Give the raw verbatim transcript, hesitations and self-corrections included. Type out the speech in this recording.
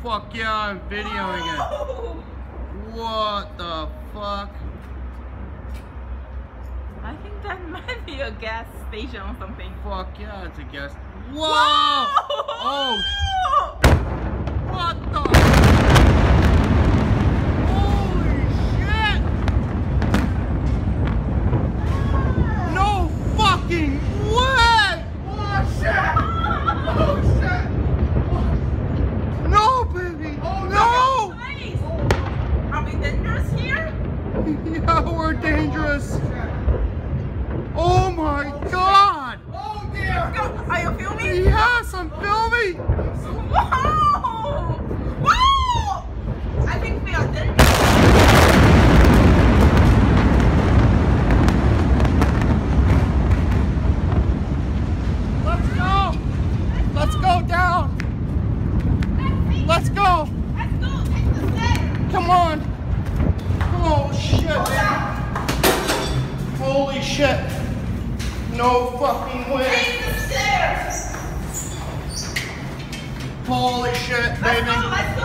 fuck yeah, I'm videoing Whoa. it. What the fuck? I think that might be a gas station or something. Fuck yeah, it's a gas. Whoa! Whoa! Oh! What the? Holy shit! No fucking way! Oh shit! Oh shit! No, baby! Oh no! Nice. Are we dangerous here? Yeah, we're dangerous. Oh my god! Oh dear! Are you filming? Yes, I'm filming! Whoa! Whoa! I think we are dangerous. Let's go! Let's go down! Let's go! Let's go! Take the stairs! Come on! Oh shit! Holy shit! No fucking way! Take the stairs! Holy shit, Let's baby! go! Let's